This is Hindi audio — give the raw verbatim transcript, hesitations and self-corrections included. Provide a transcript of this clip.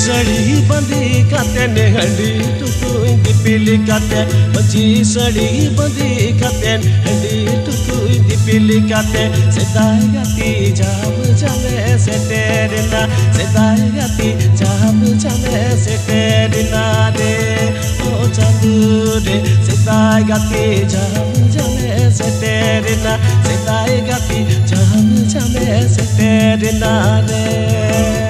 सड़ी बंदी काते ने हंडी टुकुई दिपिली काते मंची सड़ी बंदी काते हंडी टुकुई दिपिली काते सेदाई गाती जाम जामे से तेरे ना सेदाई गाती जाम जामे से तेरे ना रे ओ चांदू रे सेदाई गाती जाम जामे से तेरे ना सेदाई गाती जाम जामे से तेरे ना रे